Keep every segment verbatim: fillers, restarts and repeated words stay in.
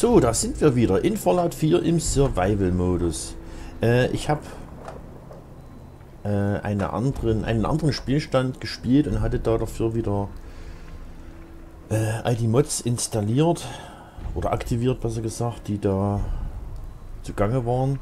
So, da sind wir wieder in Fallout vier im Survival-Modus. Äh, ich habe äh, eine anderen, einen anderen Spielstand gespielt und hatte da dafür wieder äh, all die Mods installiert oder aktiviert, besser gesagt, die da zugange waren.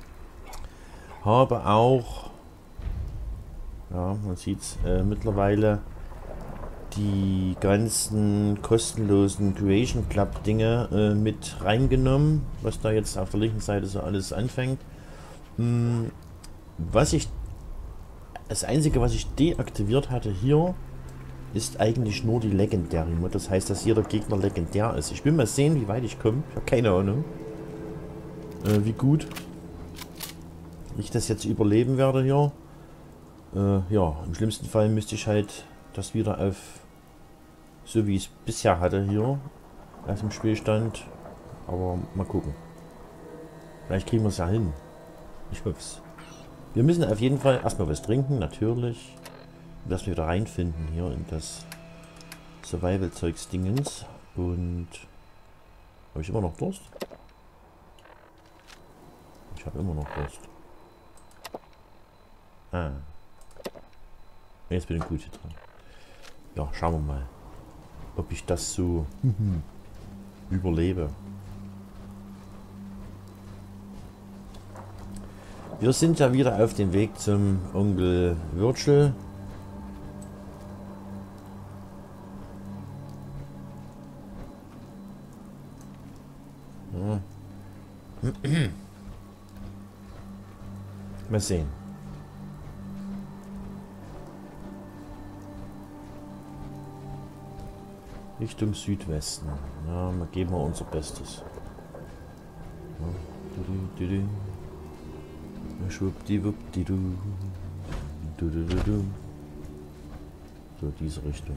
Habe auch, ja, man sieht es äh, mittlerweile, die ganzen kostenlosen Creation Club Dinge äh, mit reingenommen, was da jetzt auf der linken Seite so alles anfängt. Hm, was ich, das einzige, was ich deaktiviert hatte hier, ist eigentlich nur die legendäre Mod. Das heißt, dass jeder Gegner legendär ist. Ich will mal sehen, wie weit ich komme. Ich habe keine Ahnung, äh, wie gut ich das jetzt überleben werde hier. Äh, ja, im schlimmsten Fall müsste ich halt das wieder auf so wie ich es bisher hatte hier aus dem Spielstand, aber mal gucken. Vielleicht kriegen wir es ja hin. Ich hoffe es. Wir müssen auf jeden Fall erstmal was trinken, natürlich. Dass wir wieder reinfinden hier in das Survival-Zeugs-Dingens. Und habe ich immer noch Durst? Ich habe immer noch Durst. Ah. Jetzt bin ich gut hier dran. Ja, schauen wir mal, ob ich das so überlebe. Wir sind ja wieder auf dem Weg zum Onkel Virgil. Ja. Mal sehen. Richtung Südwesten. Ja, mal geben wir unser Bestes. Ja. Schwuppdiwuppdidu. So, diese Richtung.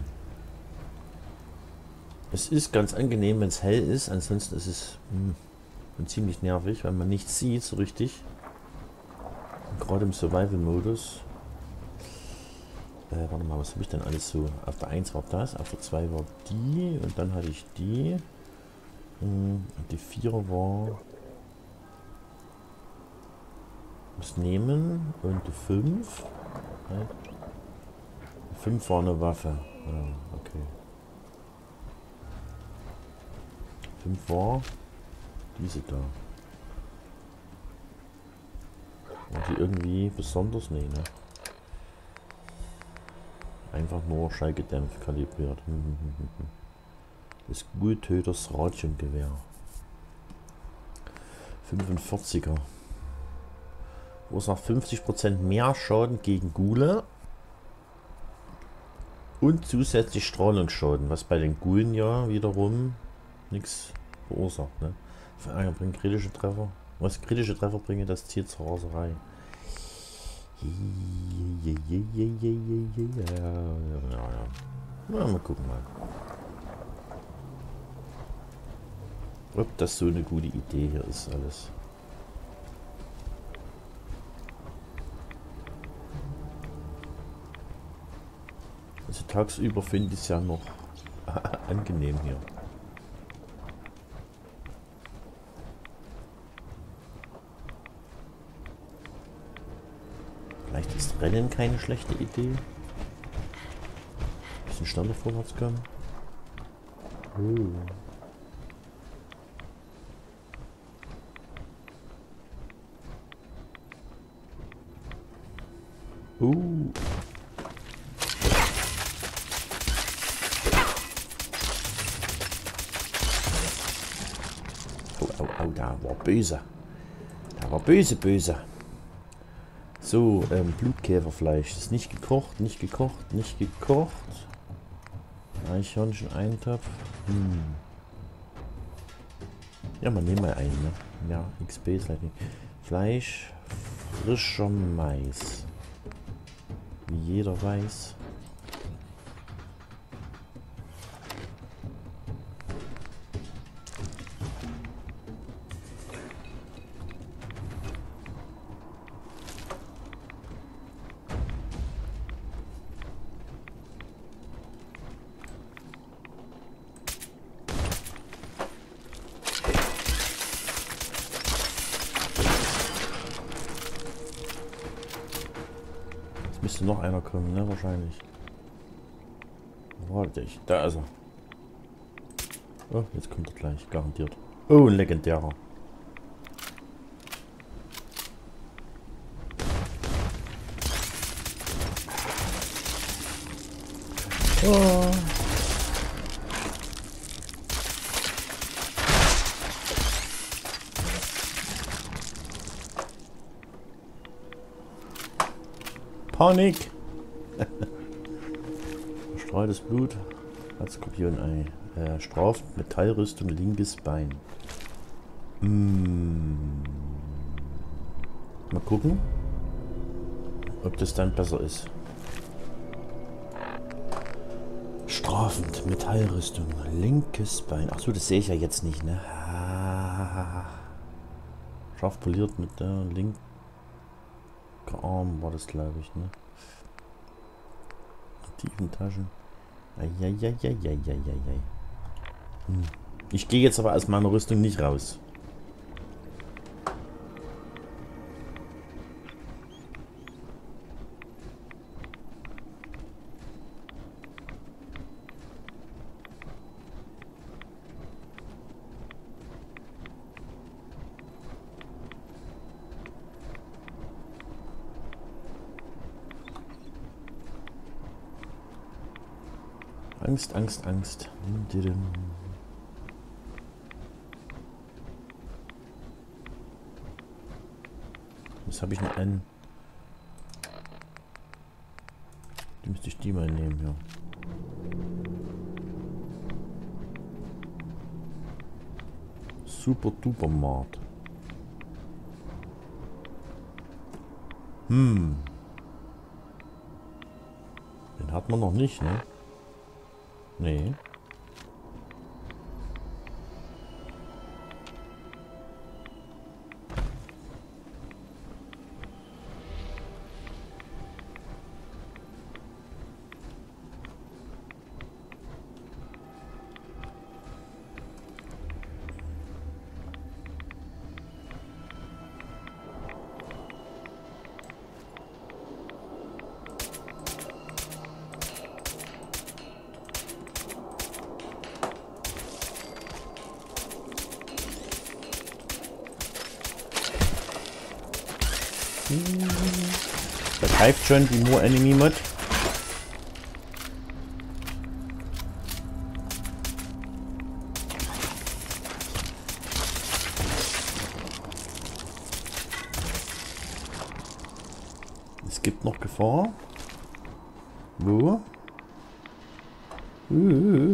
Es ist ganz angenehm, wenn es hell ist. Ansonsten ist es mh, ziemlich nervig, weil man nichts sieht so richtig. Gerade im Survival-Modus. Äh, warte mal, was habe ich denn alles so? Auf der eins war das, auf der zwei war die und dann hatte ich die. Und die vier war das Nehmen und die fünf. Ja. Die fünf war eine Waffe. Ja, okay. fünf war diese da. War die irgendwie besonders? Nee, ne? Einfach nur schallgedämpft kalibriert. Das Gultöters Radiongewehr. fünfundvierziger. Verursacht fünfzig Prozent mehr Schaden gegen Gule. Und zusätzlich Strahlungsschaden, was bei den Gulen ja wiederum nichts verursacht. Ne? Bringt kritische Treffer. Was kritische Treffer bringen, das Ziel zur Raserei. Ja, ja, ja. Na, mal gucken mal. Ob das so eine gute Idee hier ist alles. Also tagsüber finde ich es ja noch angenehm hier. Vielleicht ist Rennen keine schlechte Idee. Ein bisschen schneller vorwärts kommen. Oh. Uh. Oh, oh, oh, da war böse. Da war böse, böse. So, ähm, Blutkäferfleisch. Das ist nicht gekocht, nicht gekocht, nicht gekocht. Eichhörnchen-Eintopf. Hm. Ja, man nehmen mal einen, ne? Ja, X P ist halt nicht. Fleisch, frischer Mais. Wie jeder weiß. müsste noch einer kommen, ne? Wahrscheinlich. Warte ich. Da ist er. Oh, jetzt kommt er gleich. Garantiert. Oh, ein legendärer. Oh. Panik! Verstreutes Blut als Skorpionei. Äh, straft Metallrüstung, linkes Bein. Mm. Mal gucken, ob das dann besser ist. Strafend, Metallrüstung, linkes Bein. Achso, das sehe ich ja jetzt nicht, ne? Ah. Scharf poliert mit der linken Arm war das, glaube ich, ne? Tiefen Taschen. Eieieiei. Hm. Ich gehe jetzt aber aus meiner Rüstung nicht raus. Angst, Angst, Angst. Jetzt habe ich noch einen. Die müsste ich die mal nehmen, ja. Super duper Mart. Hm. Den hat man noch nicht, ne? Nee. Da greift schon die More Enemy Mod. Es gibt noch Gefahr. Wo? Uh.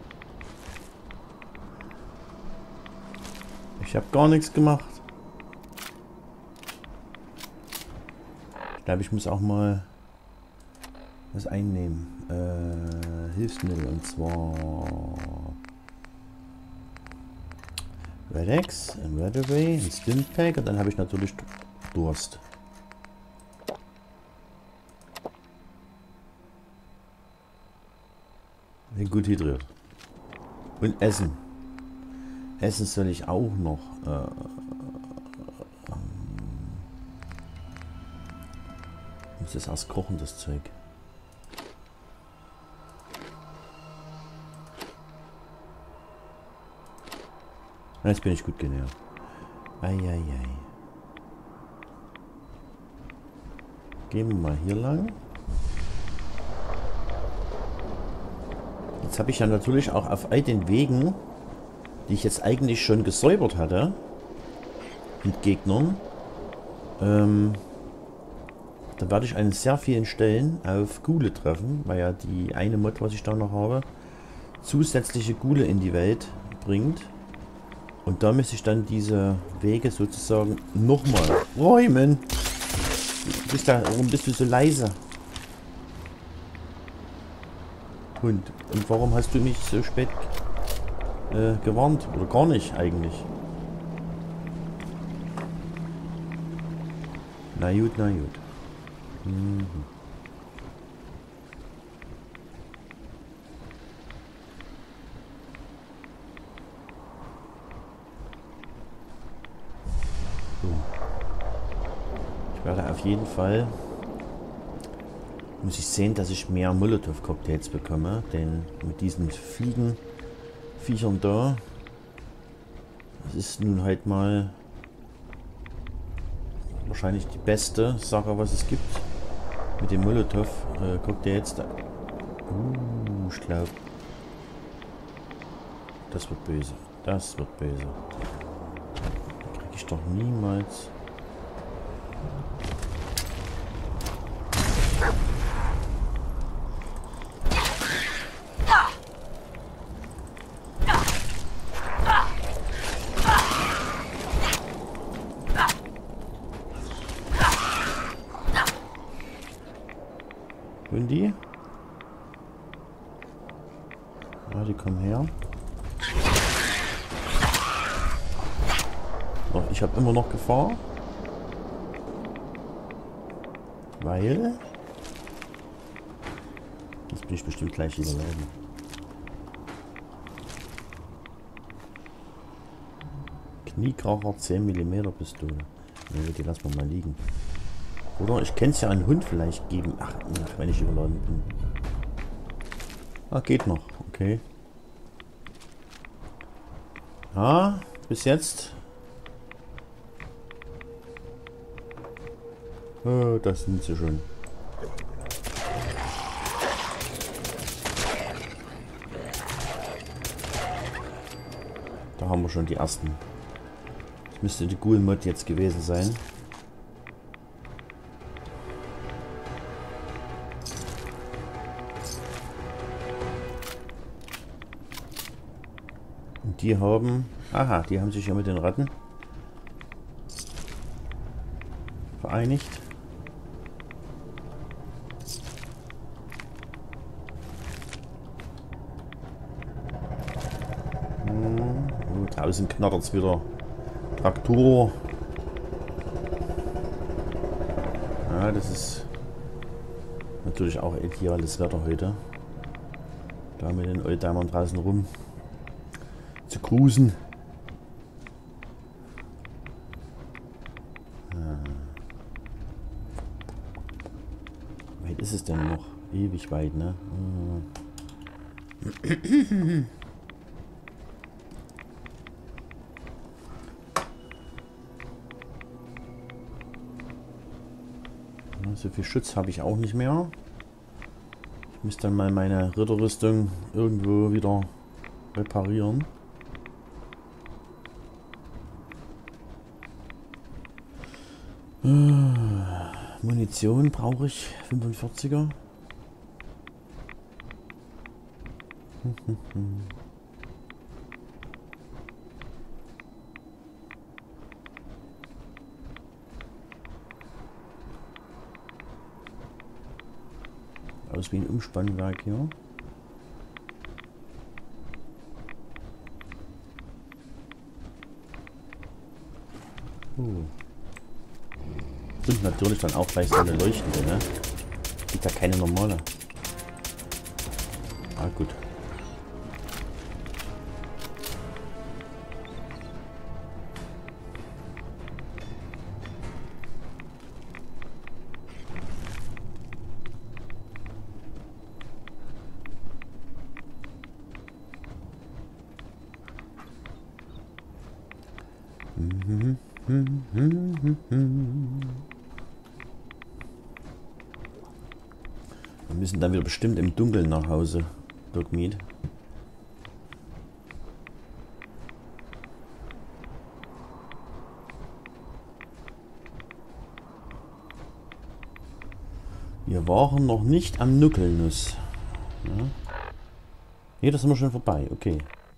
Ich habe gar nichts gemacht. Ich glaube, ich muss auch mal was einnehmen. Äh, Hilfsmittel, und zwar Red-X, ein Red-Away, ein Stimpack, und dann habe ich natürlich Durst. Bin gut hydriert. Und Essen. Essen soll ich auch noch. Äh, muss das erst kochen, das Zeug. Jetzt bin ich gut genährt. Eieiei. Gehen wir mal hier lang. Jetzt habe ich ja natürlich auch auf all den Wegen, die ich jetzt eigentlich schon gesäubert hatte, mit Gegnern, ähm, da werde ich an sehr vielen Stellen auf Ghule treffen, weil ja die eine Mod, was ich da noch habe, zusätzliche Ghule in die Welt bringt. Und da müsste ich dann diese Wege sozusagen nochmal räumen. Du bist da, warum bist du so leise? Hund. Und warum hast du mich so spät äh, gewarnt? Oder gar nicht eigentlich? Na gut, na gut. Mhm. So. Ich werde auf jeden Fall Muss ich sehen, dass ich mehr Molotow-Cocktails bekomme, denn mit diesen Fliegen, Viechern da, das ist nun halt mal wahrscheinlich die beste Sache, was es gibt. Mit dem Molotow-Cocktails. Da uh, ich glaube, das wird böse. Das wird böse. Da kriege ich doch niemals. Und die? Ja, die kommen her. Doch, ich habe immer noch Gefahr. Weil... Jetzt bin ich bestimmt gleich überleben. Kniekracher zehn Millimeter Pistole. Nee, die lassen wir mal liegen. Oder ich kenne es ja einen Hund vielleicht geben. Ach, ach, wenn ich überladen bin. Ah, geht noch. Okay. Ja, bis jetzt. Oh, das sind sie schon. Da haben wir schon die ersten. Das müsste die Ghoul-Mod jetzt gewesen sein. Und die haben... Aha, die haben sich ja mit den Ratten vereinigt. Hm, draußen knattert es wieder. Traktor. Ja, das ist natürlich auch ideales Wetter heute. Da mit den Oldtimern draußen rum zu cruisen. Wie weit ist es denn noch? Ewig weit, ne? Hm. So viel Schutz habe ich auch nicht mehr. Ich muss dann mal meine Ritterrüstung irgendwo wieder reparieren. Munition brauche ich. fünfundvierziger. Hm, hm, hm. Aus wie ein Umspannwerk hier. Oh. Und natürlich dann auch gleich so eine leuchtende, ne? Gibt ja keine normale. Ah, gut. Mhm. Mhm. Mhm. Mhm. Wir müssen dann wieder bestimmt im Dunkeln nach Hause, Dogmeat. Wir waren noch nicht am Nuckelnuss. Ja. Nee, das sind wir schon vorbei. Okay.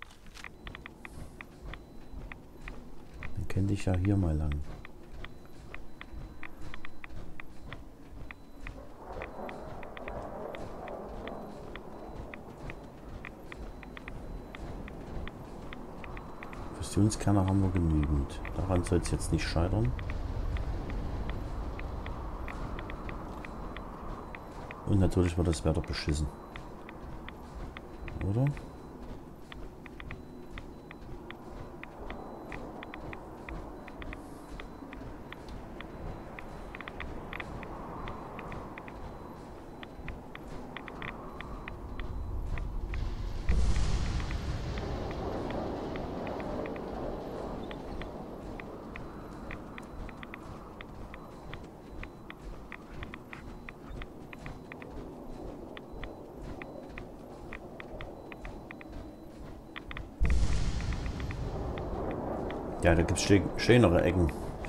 Dann könnte ich ja hier mal lang. Fusionskerner haben wir genügend. Daran soll es jetzt nicht scheitern. Und natürlich wird das Wetter beschissen. Oder? Ja, da gibt es schönere Ecken.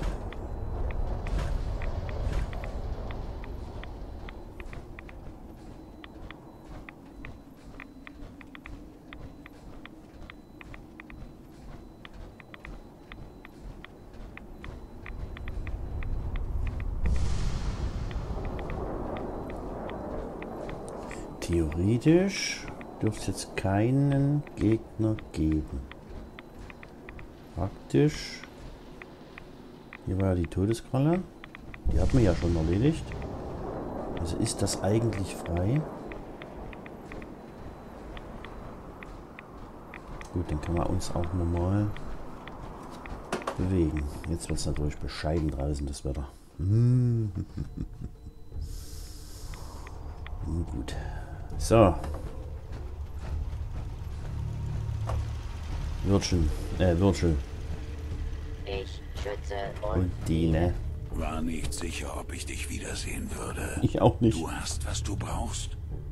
Theoretisch dürfte es jetzt keinen Gegner geben. Praktisch. Hier war ja die Todeskralle. Die hat man ja schon erledigt. Also ist das eigentlich frei. Gut, dann können wir uns auch normal bewegen. Jetzt wird es natürlich bescheiden draußen, das Wetter. Hm. Gut. So. Virgin, äh, Virgil. Ich schütze und, Und diene. War nicht sicher, ob ich dich wiedersehen würde. Ich auch nicht. Du hast, was du brauchst.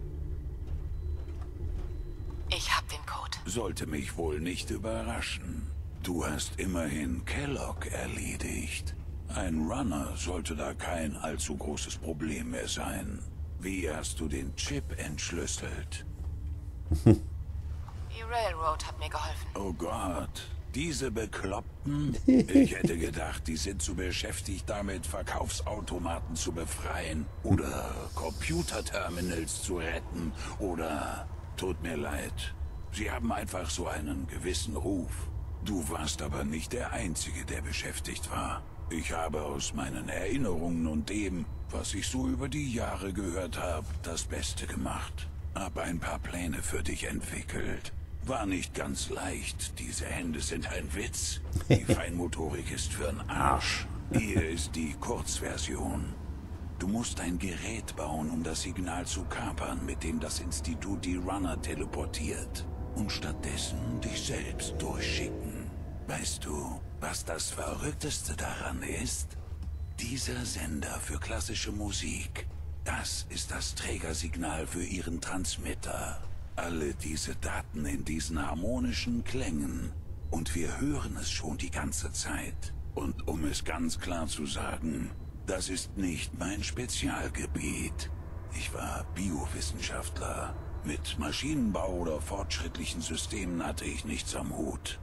Ich hab den Code. Sollte mich wohl nicht überraschen. Du hast immerhin Kellogg erledigt. Ein Runner sollte da kein allzu großes Problem mehr sein. Wie hast du den Chip entschlüsselt? Die Railroad hat mir geholfen. Oh Gott, diese Bekloppten? Ich hätte gedacht, die sind zu beschäftigt damit, Verkaufsautomaten zu befreien oder Computerterminals zu retten oder... Tut mir leid. Sie haben einfach so einen gewissen Ruf. Du warst aber nicht der Einzige, der beschäftigt war. Ich habe aus meinen Erinnerungen und dem, was ich so über die Jahre gehört habe, das Beste gemacht. Hab ein paar Pläne für dich entwickelt. War nicht ganz leicht. Diese Hände sind ein Witz. Die Feinmotorik ist für'n Arsch. Hier ist die Kurzversion. Du musst ein Gerät bauen, um das Signal zu kapern, mit dem das Institut die Runner teleportiert. Und stattdessen dich selbst durchschicken. Weißt du, was das Verrückteste daran ist? Dieser Sender für klassische Musik, das ist das Trägersignal für ihren Transmitter. Alle diese Daten in diesen harmonischen Klängen. Und wir hören es schon die ganze Zeit. Und um es ganz klar zu sagen, das ist nicht mein Spezialgebiet. Ich war Biowissenschaftler. Mit Maschinenbau oder fortschrittlichen Systemen hatte ich nichts am Hut.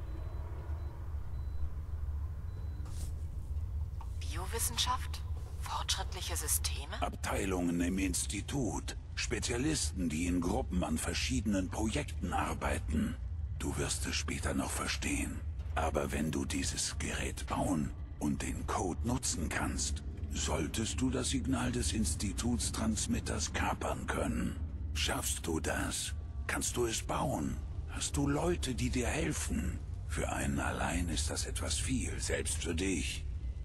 Biowissenschaft? Fortschrittliche Systeme? Abteilungen im Institut. Spezialisten, die in Gruppen an verschiedenen Projekten arbeiten. Du wirst es später noch verstehen. Aber wenn du dieses Gerät bauen und den Code nutzen kannst, solltest du das Signal des Institutstransmitters kapern können. Schaffst du das? Kannst du es bauen? Hast du Leute, die dir helfen? Für einen allein ist das etwas viel, selbst für dich.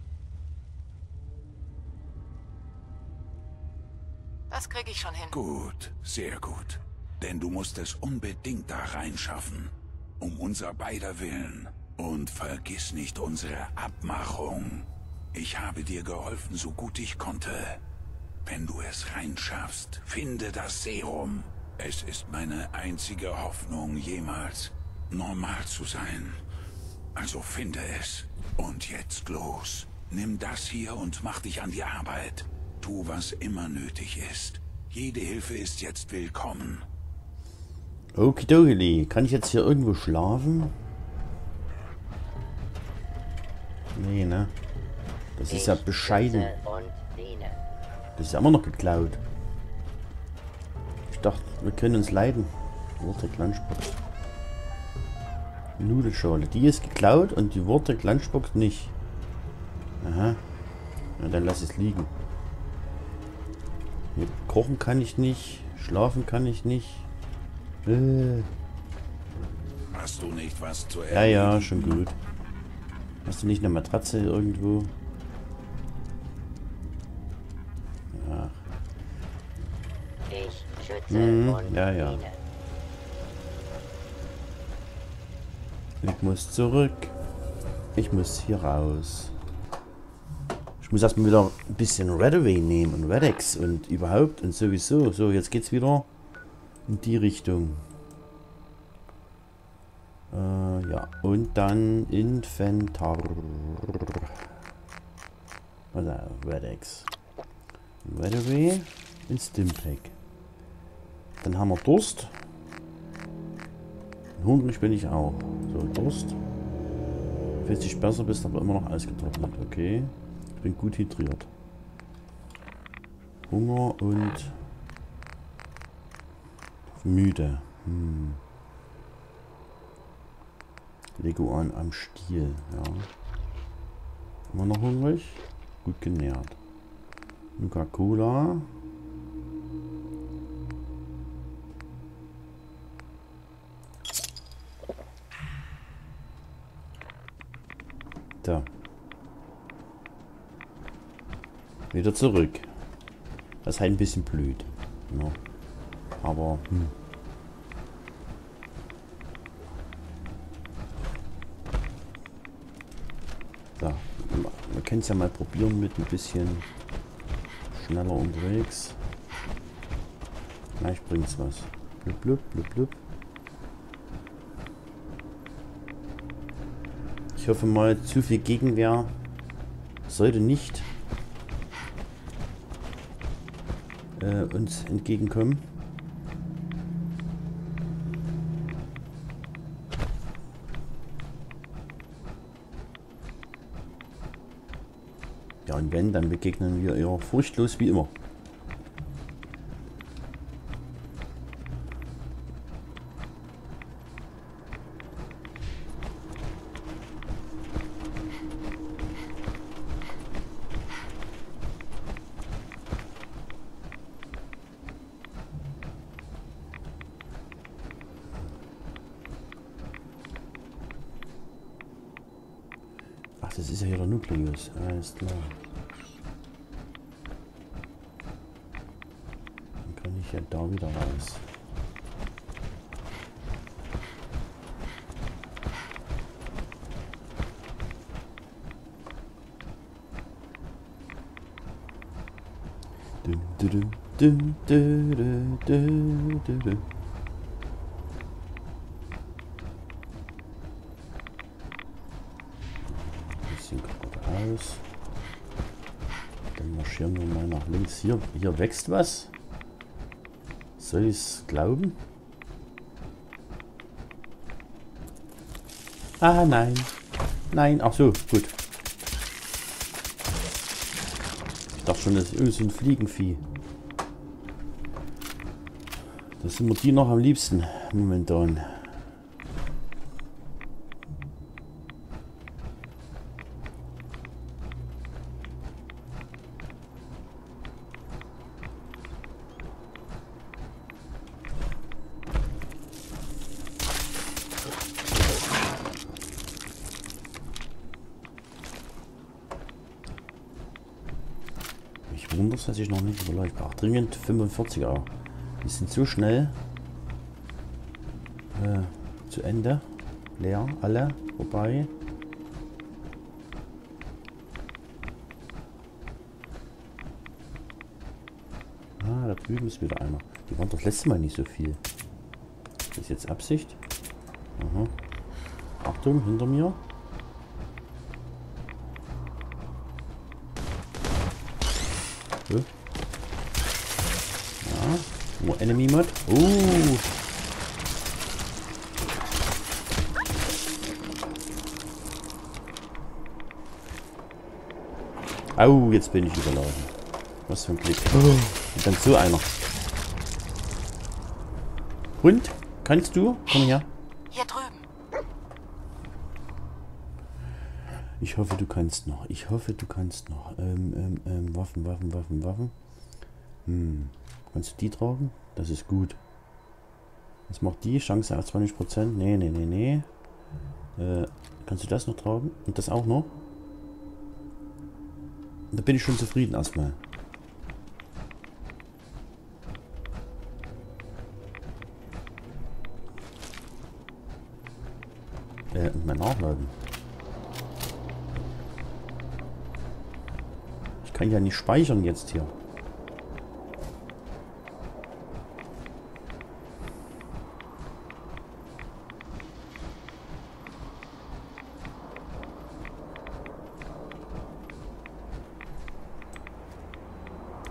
Das krieg ich schon hin. Gut, sehr gut. Denn du musst es unbedingt da reinschaffen. Um unser beider Willen. Und vergiss nicht unsere Abmachung. Ich habe dir geholfen, so gut ich konnte. Wenn du es reinschaffst, finde das Serum. Es ist meine einzige Hoffnung, jemals normal zu sein. Also finde es. Und jetzt los. Nimm das hier und mach dich an die Arbeit. Tu, was immer nötig ist. Jede Hilfe ist jetzt willkommen. Okidoki. Kann ich jetzt hier irgendwo schlafen? Nee, ne? Das ist ja bescheiden. Das ist ja immer noch geklaut. Ich dachte, wir können uns leiden. Vortex Lunchbox. Nudelschale. Die ist geklaut und die Vortex Lunchbox nicht. Aha. Na, dann lass es liegen. Hier kochen kann ich nicht. Schlafen kann ich nicht. Äh. Hast du nicht was zu Ja, ja, schon gut. Hast du nicht eine Matratze irgendwo? Ja. Ich schütze Mhm, und ja, ja. diene. Ich muss zurück. Ich muss hier raus. Ich muss erstmal wieder ein bisschen Redaway nehmen und Redex und überhaupt und sowieso. So, jetzt geht's wieder in die Richtung. Äh, ja, und dann Inventar. Also, Redex. Readaway in Stimpack. Dann haben wir Durst. Hungrig bin ich auch. So, Durst. Fühlt sich besser, bist aber immer noch ausgetrocknet. Okay. Ich bin gut hydriert. Hunger und müde. Hm. Leguan am Stiel. Ja. Immer noch hungrig. Gut genährt. Nuka-Cola. Da. Wieder zurück. Das ist halt ein bisschen blöd. Ja. Aber, hm. So. Wir können es ja mal probieren mit ein bisschen schneller unterwegs. Vielleicht bringt es was. Blub, blub, blub, blub. Ich hoffe mal, zu viel Gegenwehr sollte nicht äh, uns entgegenkommen. Ja, und wenn, dann begegnen wir eher furchtlos wie immer. Ach, das ist ja hier der Nukleus. Alles klar. Dann kann ich ja da wieder raus. Dum, dum, dum, dum, dum, dum, dum. Aus. Dann marschieren wir mal nach links. Hier, hier wächst was. Soll ich es glauben? Ah, nein. Nein, ach so, gut. Ich dachte schon, das ist irgendwie so ein Fliegenvieh. Das sind mir die noch am liebsten momentan. Wunders, dass ich noch nicht überläuft. Ach, dringend fünfundvierziger. Die sind so schnell äh, zu Ende. Leer, alle vorbei. Ah, da drüben ist wieder einer. Die waren das letzte Mal nicht so viel. Das ist jetzt Absicht. Aha. Achtung, hinter mir. Ja, nur Enemy Mod. Uh. Au, jetzt bin ich überlaufen. Was für ein Klick. Oh. Und dann so einer. Hund, kannst du? Komm her. Hier drüben. Ich hoffe, du kannst noch. Ich hoffe, du kannst noch. Ähm, ähm, ähm, Waffen, Waffen, Waffen, Waffen. Hm. Kannst du die tragen? Das ist gut. Was macht die? Chance auf zwanzig Prozent? Nee, nee, nee, nee. Äh, kannst du das noch tragen? Und das auch noch? Da bin ich schon zufrieden erstmal. Äh, und mein Nachladen. Ich kann ja nicht speichern jetzt hier.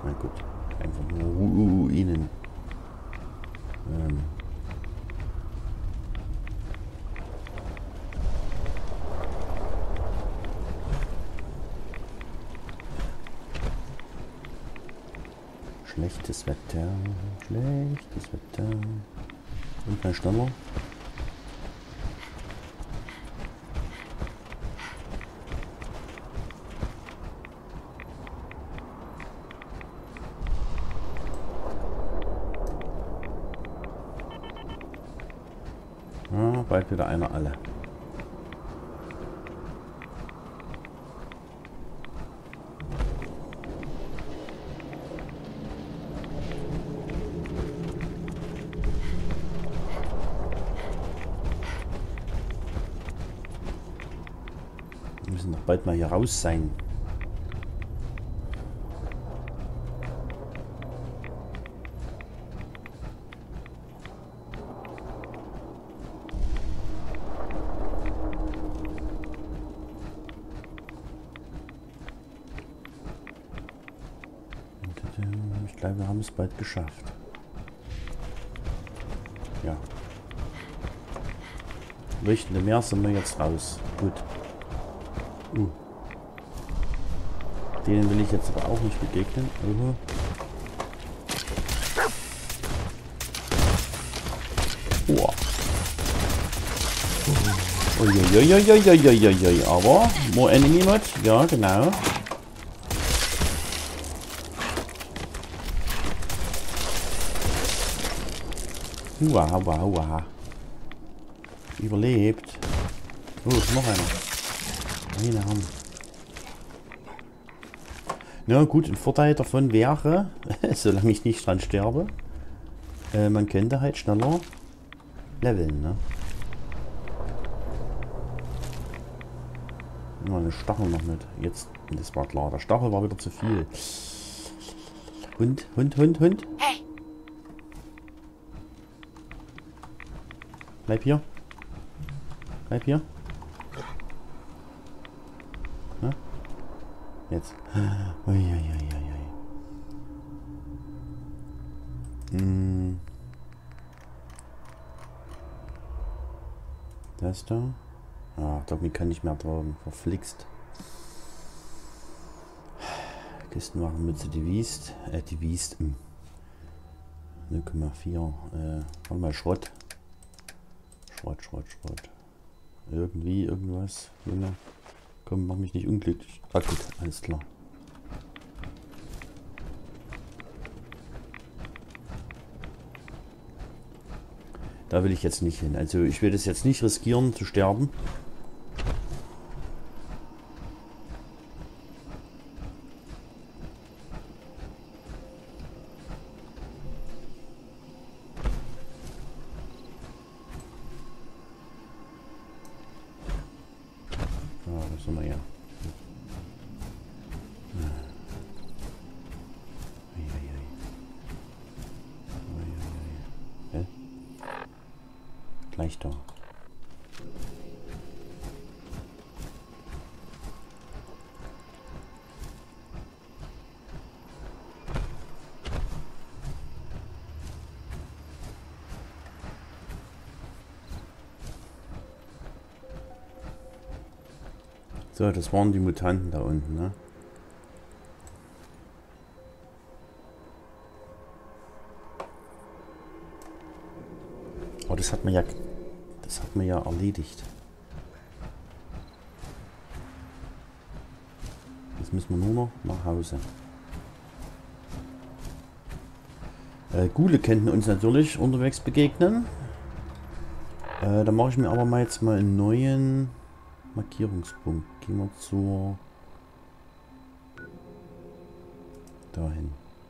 Na gut, einfach nur Ruinen. Ähm. Schlechtes Wetter, schlechtes Wetter. Und mein schneller. Ja, bald wieder einer alle. Wir müssen doch bald mal hier raus sein. Ich glaube, wir haben es bald geschafft. Ja. Leuchtende Meer sind wir jetzt raus. Gut. Uh. Denen will ich jetzt aber auch nicht begegnen. Uh. Oh. Uiuiuiuiuiuiui. Aber more enemy mode. Ja, genau. Wow, wow, wow. Überlebt. Oh, ist noch einer. Eine haben. Na gut, ein Vorteil davon wäre, solange ich nicht dran sterbe, äh, man könnte halt schneller leveln, ne? Mal eine Stachel noch mit. Jetzt, das war klar. Der Stachel war wieder zu viel. Hund, Hund, Hund, Hund. Hey! Bleib hier. Bleib hier. Na? Jetzt. Uiuiuiui. Hm. Das da. Ah, damit kann ich mehr tragen. Verflixt. Kistenwachenmütze, die Wiest. Äh, die Wiest. null Komma vier. Äh, warte mal, Schrott. Schrott, Schrott, Schrott. Irgendwie, irgendwas. Junge. Komm, mach mich nicht unglücklich. Ah gut, alles klar. Da will ich jetzt nicht hin. Also ich will das jetzt nicht riskieren zu sterben. Sind wir ja. Hä? Gleich da. So, das waren die Mutanten da unten, ne? Aber das hat man ja, das hat man ja erledigt. Jetzt müssen wir nur noch nach Hause. Äh, Ghule könnten uns natürlich unterwegs begegnen. Äh, da mache ich mir aber mal jetzt mal einen neuen Markierungspunkt. Gehen wir zur dahin.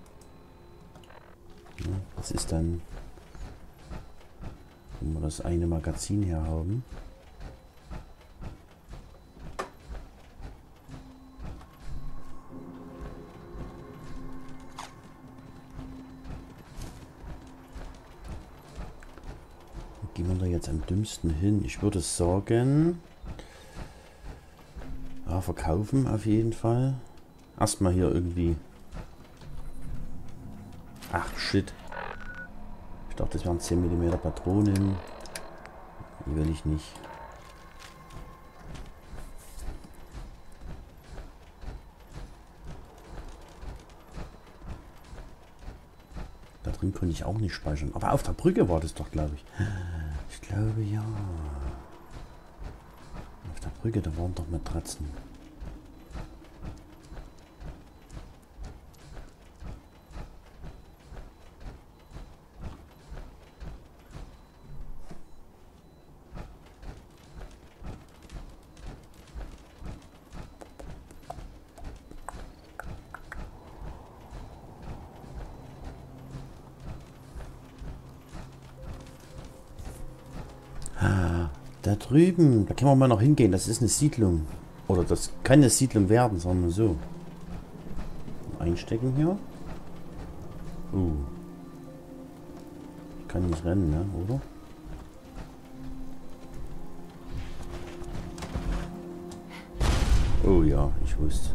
Ja, das ist dann, wenn wir das eine Magazin her haben. Gehen wir da jetzt am dümmsten hin? Ich würde sagen, ja, verkaufen auf jeden Fall. Erstmal hier irgendwie Ach, shit. Ich dachte, das wären zehn Millimeter Patronen. Die will ich nicht. Da drin konnte ich auch nicht speichern. Aber auf der Brücke war das doch, glaube ich. Ich glaube, ja. Auf der Brücke, da waren doch Matratzen. Da drüben, da können wir mal noch hingehen. Das ist eine Siedlung. Oder das kann eine Siedlung werden, sagen wir so. Einstecken hier. Uh. Ich kann nicht rennen, ne? Oder? Oh ja, ich wusste.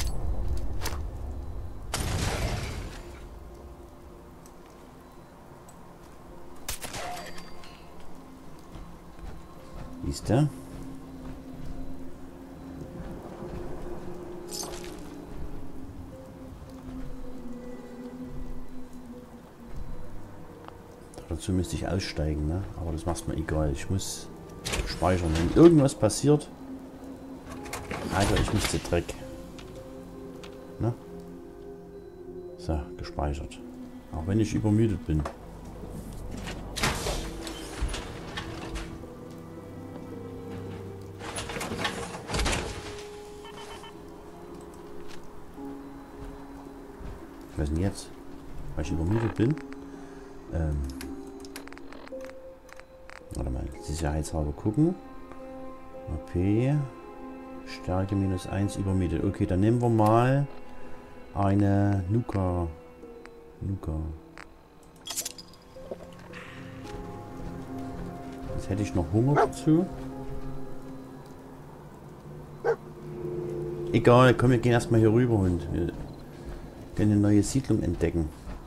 Ist der? Dazu müsste ich aussteigen, ne? Aber das macht mir egal. Ich muss speichern. Wenn irgendwas passiert, Alter, ich müsste Dreck. Ne? So, gespeichert. Auch wenn ich übermüdet bin. Was denn jetzt? Weil ich übermüdet bin? Ähm. Warte mal, sicherheitshalber gucken. O P. Stärke minus eins übermüdet. Okay, dann nehmen wir mal eine Nuka. Nuka. Jetzt hätte ich noch Hunger dazu. Egal, komm, wir gehen erstmal hier rüber und wir können eine neue Siedlung entdecken.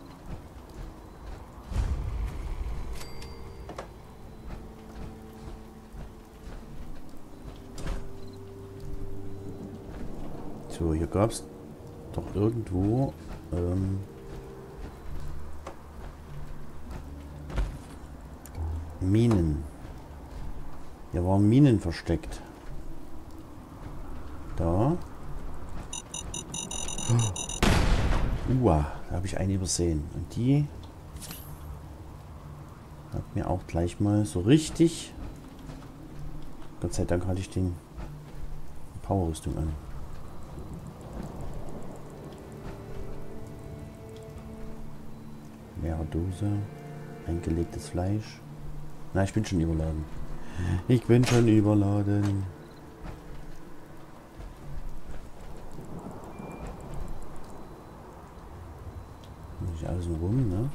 So, hier gab es doch irgendwo ähm, Minen. Hier waren Minen versteckt. Da. Uah, da habe ich eine übersehen. Und die hat mir auch gleich mal so richtig... Gott sei Dank hatte ich den Powerrüstung an. Leere Dose. Eingelegtes Fleisch. Na, ich bin schon überladen. Ich bin schon überladen. Nicht außen rum, ne?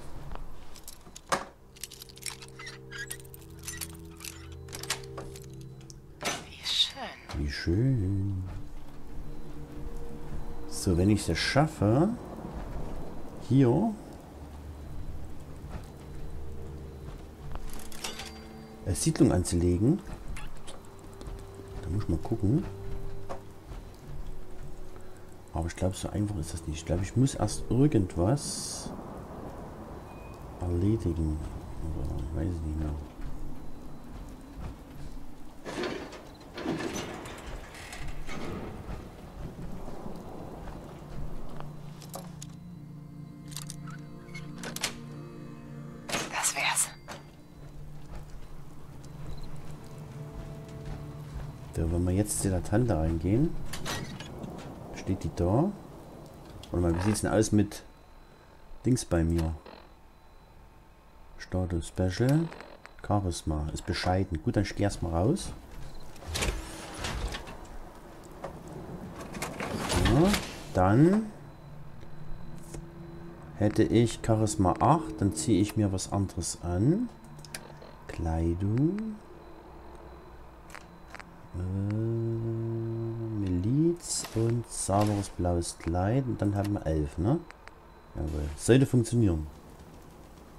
Wie schön. Wie schön. So, wenn ich es schaffe, hier eine Siedlung anzulegen, da muss ich mal gucken. Aber ich glaube, so einfach ist das nicht. Ich glaube, ich muss erst irgendwas erledigen. Oder ich weiß es nicht mehr. Das wär's. So, wenn wir jetzt zu der Tante reingehen, steht die da. Warte mal, wie sieht es denn aus mit Dings bei mir? Status Special. Charisma ist bescheiden. Gut, dann ich gehe erstmal raus. So, dann hätte ich Charisma acht. Dann ziehe ich mir was anderes an. Kleidung. Äh, Miliz und sauberes blaues Kleid. Und dann haben wir elf, ne? Jawohl. Sollte funktionieren.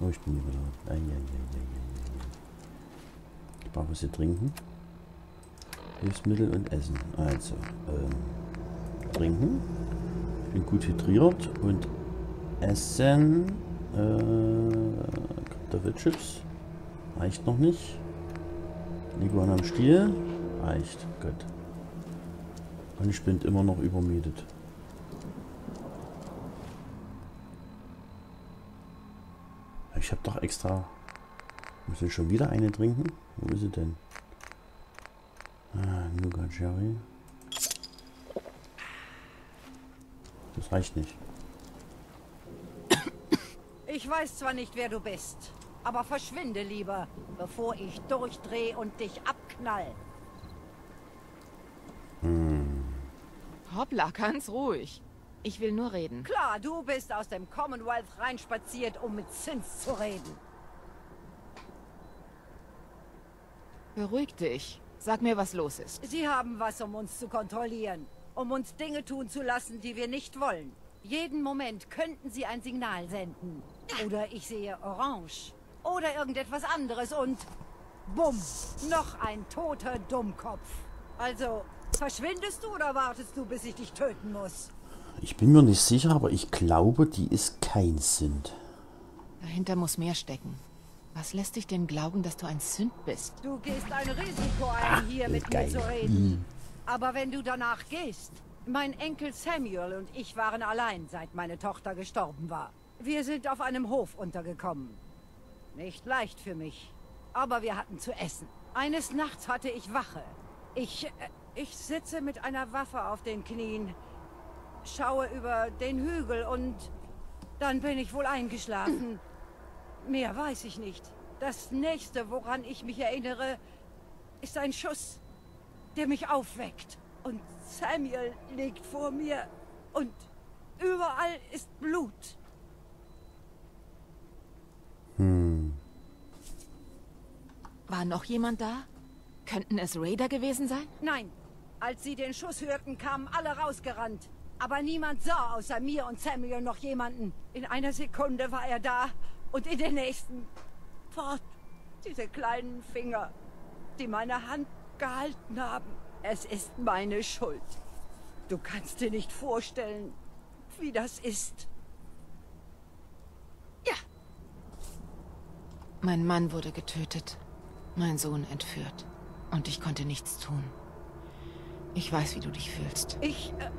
Oh, ich bin hier wieder. Ei, ei, ei, ei, ei. Ich brauche was zu trinken. Hilfsmittel und Essen. Also, ähm, trinken. Ich bin gut hydriert. Und Essen. Äh, Kartoffelchips. Reicht noch nicht. Leguan am Stiel. Reicht. Gut. Und ich bin immer noch übermüdet. Ich habe doch extra... Muss ich schon wieder eine trinken? Wo ist sie denn? Ah, Nougat Cherry. Das reicht nicht. Ich weiß zwar nicht, wer du bist, aber verschwinde lieber, bevor ich durchdrehe und dich abknall. Hm. Hoppla, ganz ruhig. Ich will nur reden. Klar, du bist aus dem Commonwealth reinspaziert, um mit Zins zu reden. Beruhig dich. Sag mir, was los ist. Sie haben was, um uns zu kontrollieren. Um uns Dinge tun zu lassen, die wir nicht wollen. Jeden Moment könnten sie ein Signal senden. Oder ich sehe Orange. Oder irgendetwas anderes und... Bumm! Noch ein toter Dummkopf. Also, verschwindest du oder wartest du, bis ich dich töten muss? Ich bin mir nicht sicher, aber ich glaube, die ist kein Sünd. Dahinter muss mehr stecken. Was lässt dich denn glauben, dass du ein Sünd bist? Du gehst ein Risiko ein, hier mit geil. mir zu reden. Aber wenn du danach gehst... Mein Enkel Samuel und ich waren allein, seit meine Tochter gestorben war. Wir sind auf einem Hof untergekommen. Nicht leicht für mich, aber wir hatten zu essen. Eines Nachts hatte ich Wache. Ich, äh, ich sitze mit einer Waffe auf den Knien, schaue über den Hügel und dann bin ich wohl eingeschlafen. Mehr weiß ich nicht. Das nächste, woran ich mich erinnere, ist ein Schuss, der mich aufweckt. Und Samuel liegt vor mir und überall ist Blut. Hm. War noch jemand da? Könnten es Raider gewesen sein? Nein, als sie den Schuss hörten, kamen alle rausgerannt. Aber niemand sah außer mir und Samuel noch jemanden. In einer Sekunde war er da und in der nächsten fort. Diese kleinen Finger, die meine Hand gehalten haben. Es ist meine Schuld. Du kannst dir nicht vorstellen, wie das ist. Ja. Mein Mann wurde getötet. Mein Sohn entführt. Und ich konnte nichts tun. Ich weiß, wie du dich fühlst. Ich äh,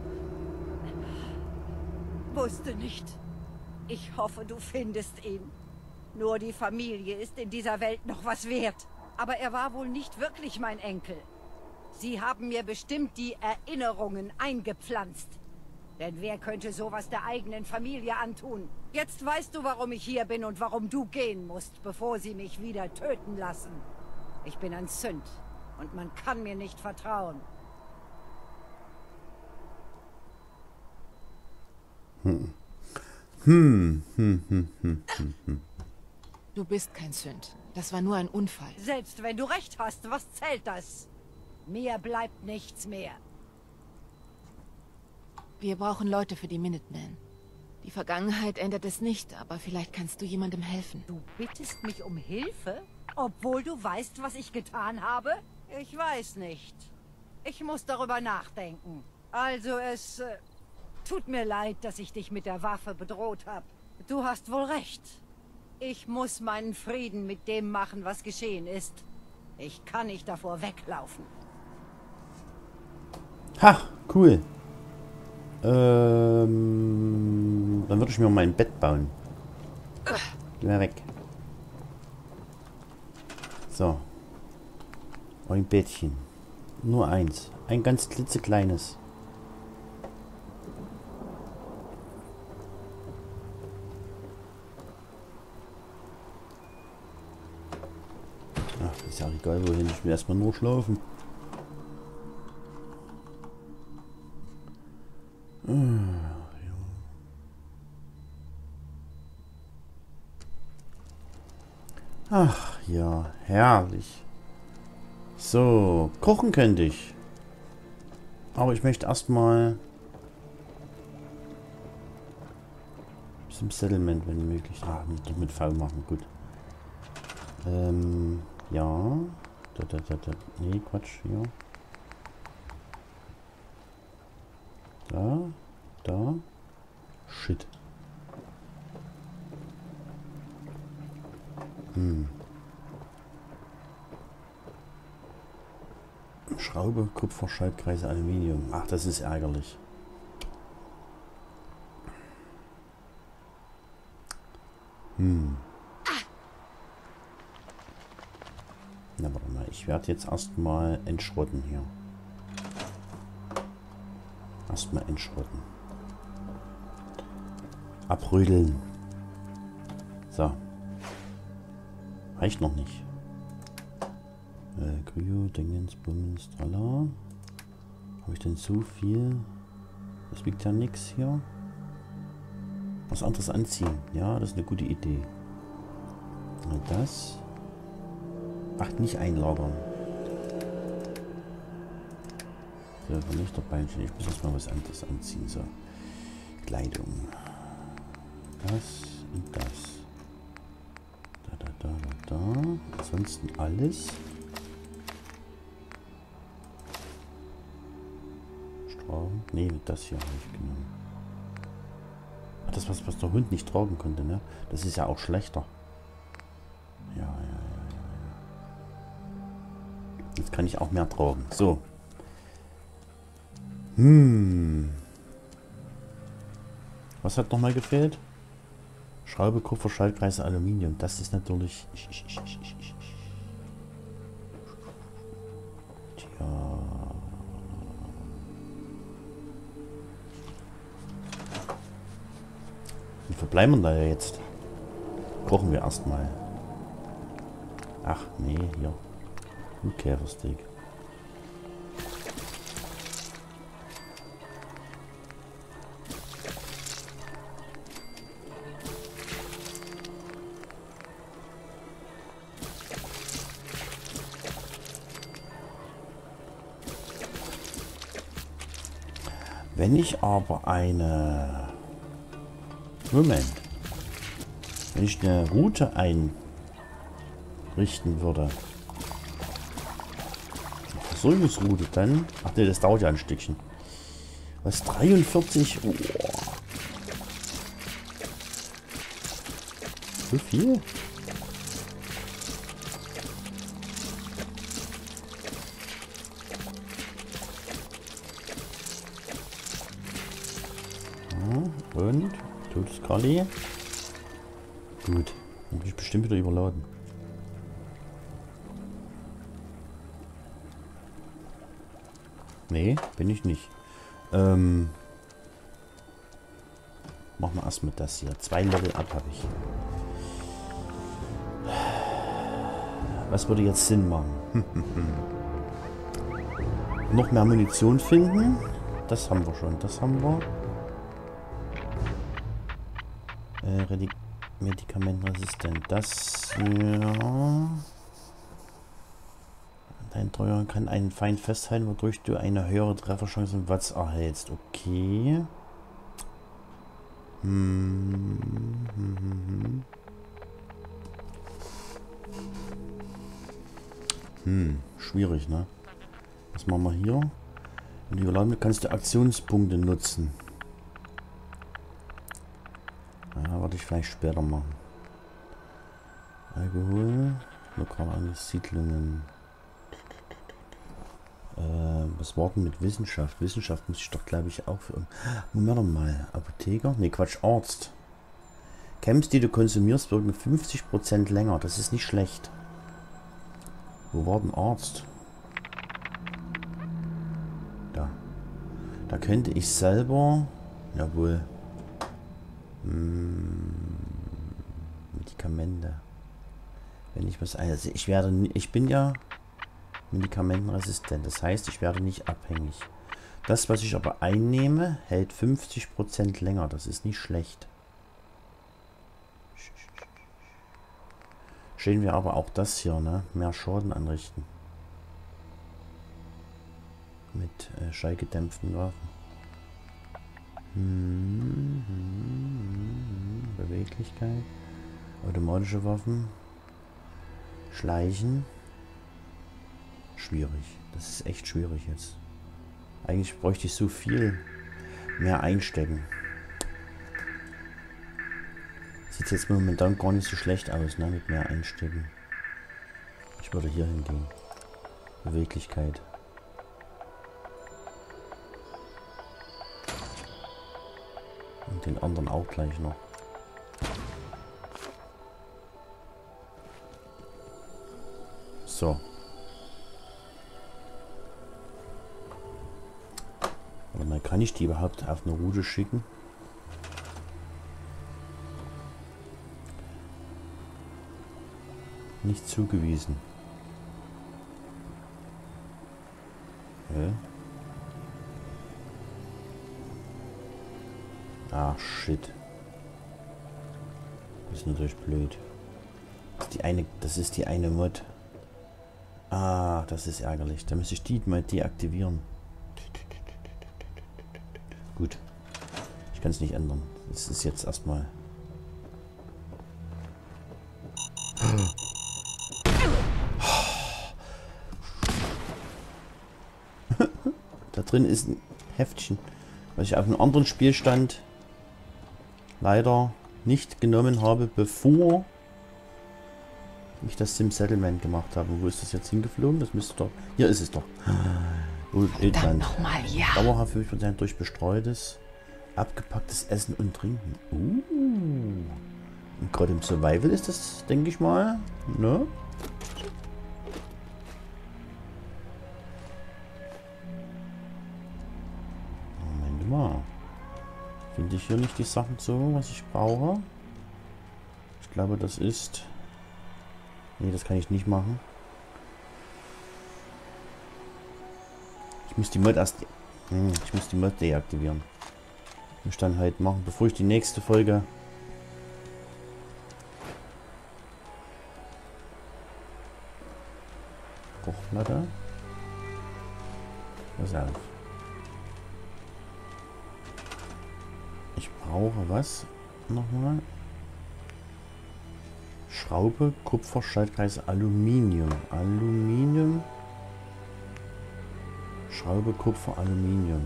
wusste nicht. Ich hoffe, du findest ihn. Nur die Familie ist in dieser Welt noch was wert. Aber er war wohl nicht wirklich mein Enkel. Sie haben mir bestimmt die Erinnerungen eingepflanzt. Denn wer könnte sowas der eigenen Familie antun? Jetzt weißt du, warum ich hier bin und warum du gehen musst, bevor sie mich wieder töten lassen. Ich bin ein Sünd und man kann mir nicht vertrauen. Hm. Hm, hm, hm, hm, hm, hm. Du bist kein Sünd. Das war nur ein Unfall. Selbst wenn du recht hast, was zählt das? Mir bleibt nichts mehr. Wir brauchen Leute für die Minutemen. Die Vergangenheit ändert es nicht, aber vielleicht kannst du jemandem helfen. Du bittest mich um Hilfe? Obwohl du weißt, was ich getan habe? Ich weiß nicht. Ich muss darüber nachdenken. Also es äh, tut mir leid, dass ich dich mit der Waffe bedroht habe. Du hast wohl recht. Ich muss meinen Frieden mit dem machen, was geschehen ist. Ich kann nicht davor weglaufen. Ha, cool. Ähm, dann würde ich mir mal ein Bett bauen. Geh mal weg. So. Ein Bettchen. Nur eins. Ein ganz klitzekleines. Ach, ist ja auch egal, wohin. Ich will erstmal nur schlafen. Ach ja, herrlich. So, kochen könnte ich. Aber ich möchte erstmal Bis zum Settlement, wenn möglich. Ah, mit, mit V machen, gut. Ähm, ja. Da, da, da, da. Nee, Quatsch, hier. Da, da. Shit. Hm. Schraube, Kupfer, Schaltkreise, Aluminium. Ach, das ist ärgerlich. Hm. Na, warte mal. Ich werde jetzt erstmal entschrotten hier. Erstmal entschrotten. Abrödeln. So. Reicht noch nicht. Äh, Kryo, Dingens, Bummens, Tralla. Habe ich denn so viel? Das wiegt ja nichts hier. Was anderes anziehen. Ja, das ist eine gute Idee. Und das. Ach, nicht einlagern. So, Vernichterbeinchen. Ich muss jetzt mal was anderes anziehen. So. Kleidung. Das und das. Da, da, da, da, da. Ansonsten alles. Strauben. Ne, das hier habe ich genommen. Ach, das was, was der Hund nicht tragen konnte, ne? Das ist ja auch schlechter. Ja, ja, ja, ja, ja. Jetzt kann ich auch mehr tragen. So. Hm. Was hat nochmal gefehlt? Schraube, Kupfer, Schaltkreise, Aluminium. Das ist natürlich... Tja. Wie verbleiben wir da jetzt? Kochen wir erstmal. Ach, nee, hier. Ein Käfersteak. Wenn ich aber eine... Moment. Wenn ich eine Route einrichten würde. Eine Versorgungsroute dann... Ach ne, das dauert ja ein Stückchen. Was? dreiundvierzig? Oh. So viel? Und? Totes Kali. Gut. Dann bin ich bestimmt wieder überladen. Nee, bin ich nicht. Ähm. Machen wir erstmal das hier. Zwei Level ab habe ich. Was würde jetzt Sinn machen? Noch mehr Munition finden. Das haben wir schon. Das haben wir. Äh, Medikamentenresistent. Das, ja. Dein Treuer kann einen Feind festhalten, wodurch du eine höhere Trefferchance im Watts erhältst. Okay. Hm. Hm, hm, hm. Hm, schwierig, ne? Was machen wir hier? Und die Überladung kannst du Aktionspunkte nutzen. Ja, werde ich vielleicht später machen. Alkohol, lokale Ansiedlungen. Äh, was war denn mit Wissenschaft? Wissenschaft muss ich doch, glaube ich, auch für... Moment mal. Apotheker? Ne, Quatsch, Arzt. Camps, die du konsumierst, wirken fünfzig Prozent länger. Das ist nicht schlecht. Wo war denn Arzt? Da. Da könnte ich selber... Jawohl. Hm, Medikamente. Wenn ich was... Also ich werde... Ich bin ja medikamentenresistent. Das heißt, ich werde nicht abhängig. Das, was ich aber einnehme, hält fünfzig Prozent länger. Das ist nicht schlecht. Stehen wir aber auch das hier, ne? Mehr Schaden anrichten. Mit äh, schallgedämpften Waffen. Hm, hm, hm, hm. Beweglichkeit. Automatische Waffen. Schleichen. Schwierig. Das ist echt schwierig jetzt. Eigentlich bräuchte ich so viel mehr einstecken. Sieht jetzt momentan gar nicht so schlecht aus, ne? Mit mehr einstecken. Ich würde hier hingehen. Beweglichkeit. Und den anderen auch gleich noch. So. Warte mal, kann ich die überhaupt auf eine Route schicken? Nicht zugewiesen. Okay. Ah, shit. Das ist natürlich blöd. Das ist die eine, das ist die eine Mod. Ah, das ist ärgerlich. Da müsste ich die mal deaktivieren. Gut. Ich kann es nicht ändern. Das ist jetzt erstmal. Da drin ist ein Heftchen, was ich auf einem anderen Spielstand leider nicht genommen habe, bevor ich das Sim Settlement gemacht habe. Wo ist das jetzt hingeflogen? Das müsste doch... Hier ist es doch. Dann nochmal, ja. Dauerhaft fünf Prozent durch bestreutes, abgepacktes Essen und Trinken. Uh. Und gerade im Survival ist das, denke ich mal, ne? Moment mal. Finde ich hier nicht die Sachen so, was ich brauche? Ich glaube, das ist... Nee, das kann ich nicht machen. Ich muss die Mod erst... Hm, ich muss die Mod deaktivieren. Muss ich dann halt machen, bevor ich die nächste Folge... Kochplatte. Pass auf. Ich brauche was? Nochmal. Schraube, Kupfer, Schaltkreis, Aluminium. Aluminium. Schraube, Kupfer, Aluminium.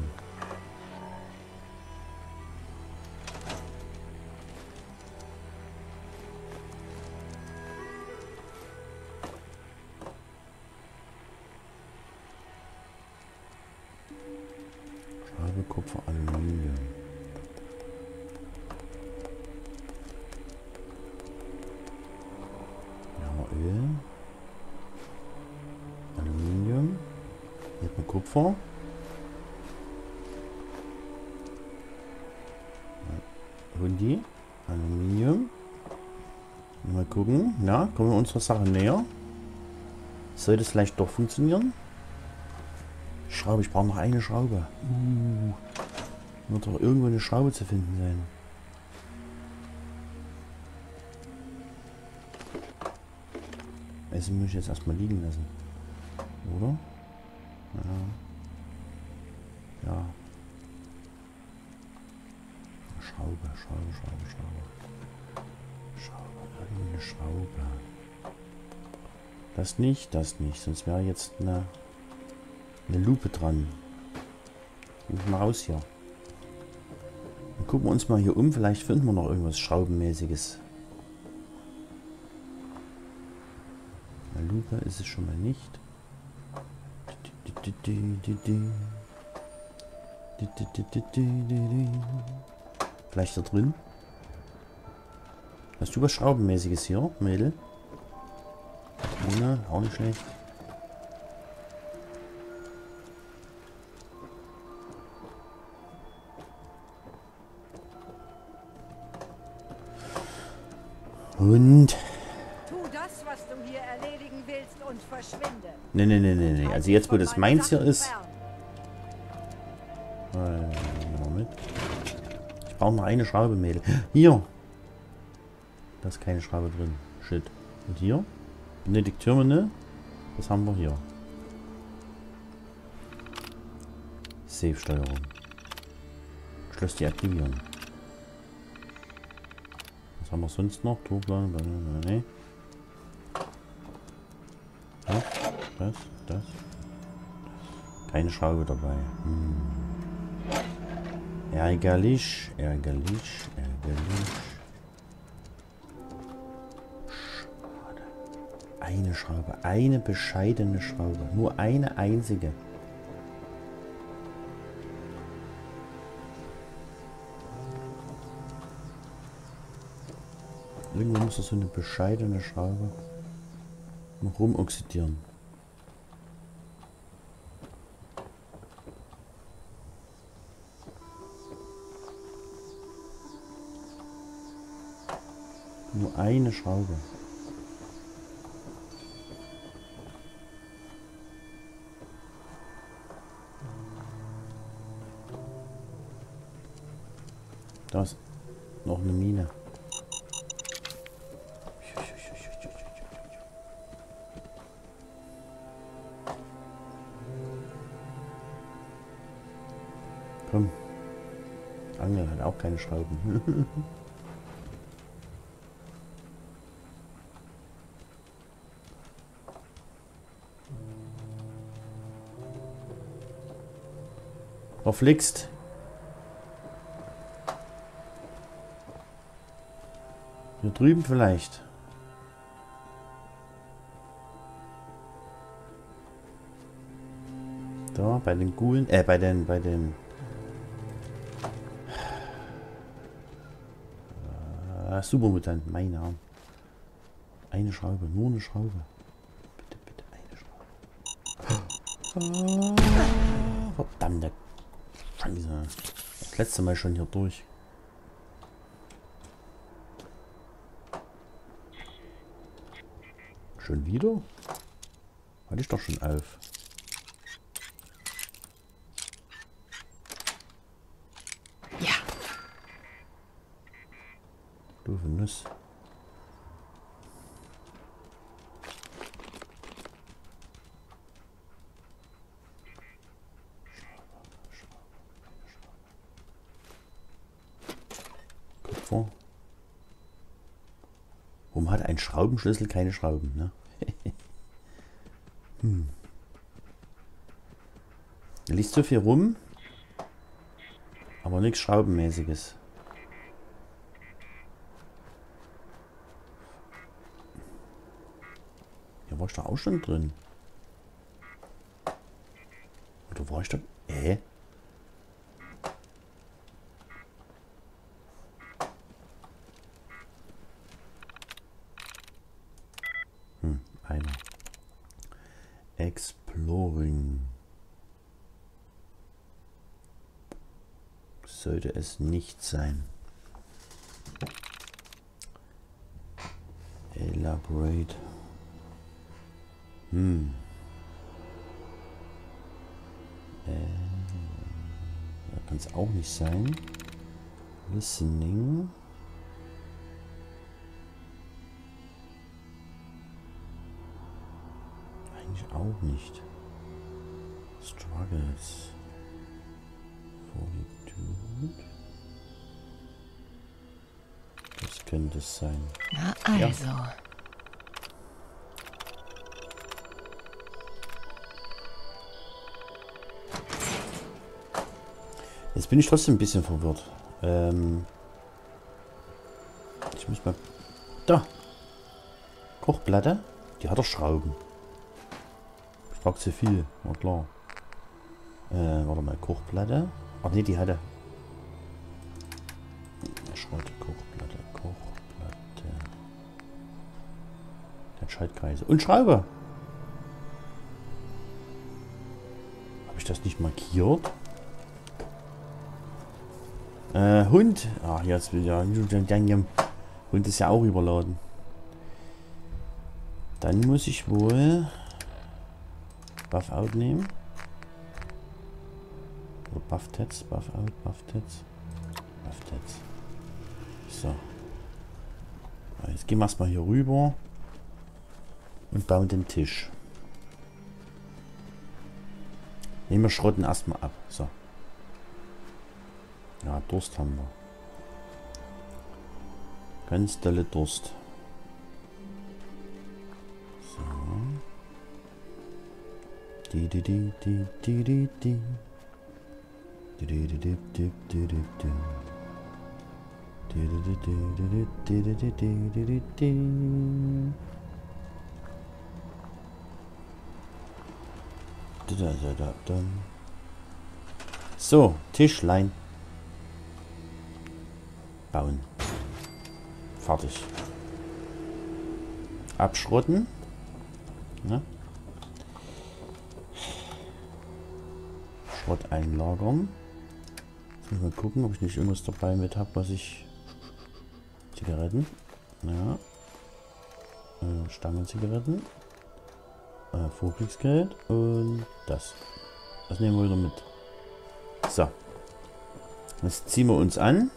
Schraube, Kupfer, Aluminium. Öl, Aluminium, hier hat man Kupfer, Hundi, Aluminium, mal gucken, na, kommen wir unserer Sache näher, sollte es vielleicht doch funktionieren, Schraube, ich brauche noch eine Schraube, uh, wird doch irgendwo eine Schraube zu finden sein. Essen muss ich jetzt erstmal liegen lassen. Oder? Ja. Ja. Schraube, Schraube, Schraube, Schraube. Schraube, irgendeine Schraube. Das nicht, das nicht. Sonst wäre jetzt eine, eine Lupe dran. Gehen mal raus hier. Dann gucken wir uns mal hier um. Vielleicht finden wir noch irgendwas Schraubenmäßiges. Lupe ist es schon mal nicht. Vielleicht da drin. Hast du was Schraubenmäßiges hier, Mädel? Ohne, auch nicht schlecht. Und... Und verschwinde. Nee, nee, nee, nee, nee. Also jetzt, wo das meins hier ist. Moment. Ich brauche noch eine Schraube, Mädel. Hier. Da ist keine Schraube drin. Shit. Und hier? Benötigt Terminal. Das haben wir hier. Safe-Steuerung. Schloss deaktivieren. Was haben wir sonst noch? Tourplan, ne. Das, das, das. Keine Schraube dabei. Hm. Ärgerlich, ärgerlich, ärgerlich. Schade. Eine Schraube, eine bescheidene Schraube. Nur eine einzige. Irgendwo muss das so eine bescheidene Schraube noch rumoxidieren. Nur eine Schraube. Da ist noch eine Mine. Komm. Angel hat auch keine Schrauben. Verflixt. Hier drüben vielleicht. Da bei den Gulen, äh bei den bei den äh, Supermutanten, meine Arme. Eine Schraube, nur eine Schraube. Bitte, bitte eine Schraube. Oh, verdammte Scheiße. Das letzte Mal schon hier durch. Schon wieder? Hatte ich doch schon auf. Ja. Doofe Nuss. Kupfer. Warum hat ein Schraubenschlüssel keine Schrauben, ne? hm. Da liegt so viel rum, aber nichts Schraubenmäßiges. Hier war ich doch auch schon drin. Oder war ich da? Äh? Hm, einer. Exploring. Sollte es nicht sein. Elaborate. Hm. Äh, da kann es auch nicht sein. Listening. Eigentlich auch nicht. Struggles. Fortitude. Das könnte es sein. Na also. Ja. Jetzt bin ich trotzdem ein bisschen verwirrt. Ähm ich muss mal... Da! Kochplatte. Die hat doch Schrauben. Ich trage zu viel. Na klar. Äh, warte mal. Kochplatte. Ach nee, die hatte... Schrott, Kochplatte, Kochplatte. Der Schaltkreise. Und Schraube! Habe ich das nicht markiert? Äh, Hund. Ach, jetzt will ja. Hund ist ja auch überladen. Dann muss ich wohl Buff Out nehmen. Oder Buff Tats, Buff Out, Buff Tats. Buff Tats. So. Jetzt gehen wir erstmal hier rüber und bauen den Tisch. Nehmen wir Schrotten erstmal ab. So. Ja, Durst haben wir. Ganz dolle Durst. So. Die, die, die, die, die, die, die. Die, die, die, die, die, die, die, die. Die, die, die, die, die, die, die, die, die, die. Da, da, da, da. So, Tischlein. Bauen. Fertig. Abschrotten. Ne? Schrott einlagern. Jetzt muss ich mal gucken, ob ich nicht irgendwas dabei mit habe, was ich... Zigaretten. Ja. Äh, Stangenzigaretten. Äh, Vorkriegsgeld. Und das. Das nehmen wir wieder mit. So. Jetzt ziehen wir uns an.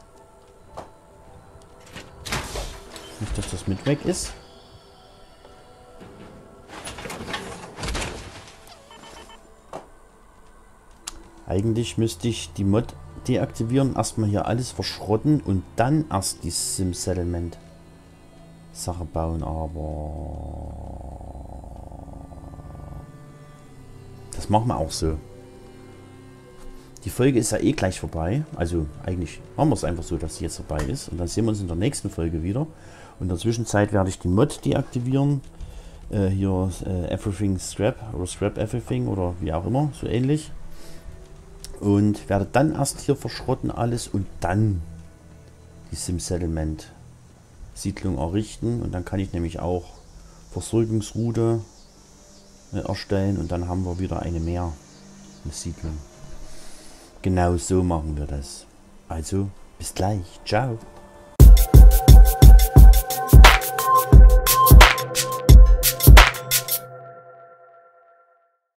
Nicht, dass das mit weg ist. Eigentlich müsste ich die Mod deaktivieren, erstmal hier alles verschrotten und dann erst die Sim Settlement Sache bauen, aber das machen wir auch so. Die Folge ist ja eh gleich vorbei, also eigentlich machen wir es einfach so, dass sie jetzt vorbei ist und dann sehen wir uns in der nächsten Folge wieder. Und in der Zwischenzeit werde ich die Mod deaktivieren, äh, hier äh, Everything Scrap oder Scrap Everything oder wie auch immer, so ähnlich. Und werde dann erst hier verschrotten alles und dann die Sim Settlement Siedlung errichten. Und dann kann ich nämlich auch Versorgungsroute äh, erstellen und dann haben wir wieder eine mehr eine Siedlung. Genau so machen wir das. Also bis gleich. Ciao.